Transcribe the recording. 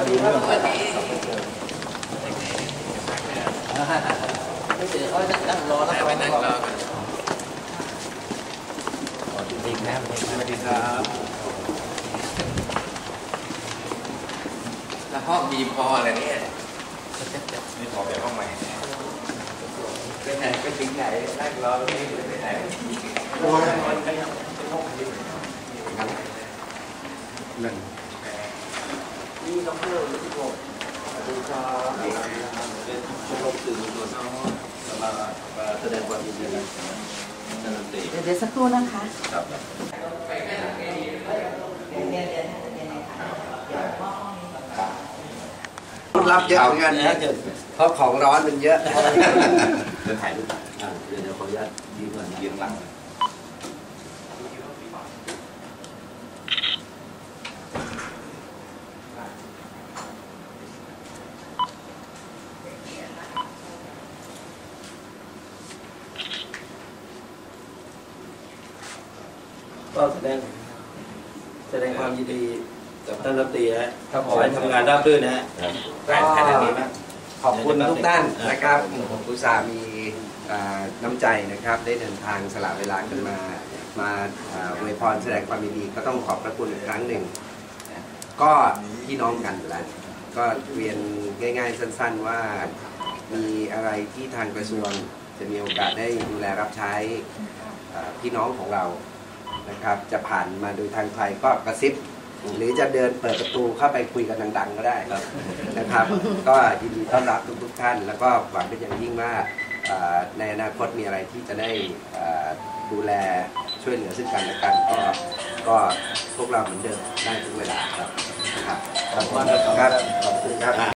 ดีเรื่องไม่เจอเขานั่งรอแล้วไปนั่งรอกันดีครับสวัสดีครับแล้วห้องมีพออะไรเนี่ยมีพอแบบห้องใหม่ไปไหนไปถึงไหนนั่งรอไม่ไปไหนโอ้ยมันก็ยังเป็นห้องที่นั่นนี่ต้องเพิ่มที่ผมดูครับเป็นชมรมสื่อมวลชนสำหรับแสดงความยินดีนะเดี๋ยวสักครู่นะคะครับรับเยอะเหมือนกันนะเพราะของร้อนมันเยอะจะถ่ายรูปเดี๋ยวขออนุญาตยืมก่อนยืมหลังก็แสดงความยินดีกับท่านรัฐมนตรีฮะขอให้ทำงานราบรื่นนะฮะขอบคุณทุกท่านนะครับอุตส่าห์มีน้ำใจนะครับได้เดินทางสละเวลากันมาอวยพรแสดงความยินดีก็ต้องขอบพระคุณอีกครั้งหนึ่งก็พี่น้องกันแล้วก็เรียนง่ายๆสั้นๆว่ามีอะไรที่ทางกระทรวงจะมีโอกาสได้ดูแลรับใช้พี่น้องของเรานะครับจะผ่านมาโดยทางใครก็กระซิบหรือจะเดินเปิดประตูเข้าไปคุยกันดังๆก็ได้นะครับก็ยินดีต้อนรับทุกท่านแล้วก็หวังเป็นอย่างยิ่งว่าในอนาคตมีอะไรที่จะได้ดูแลช่วยเหลือซึ่งกันและกันก็พวกเราเหมือนเดิมได้ทุกเวลาครับขอบคุณครับ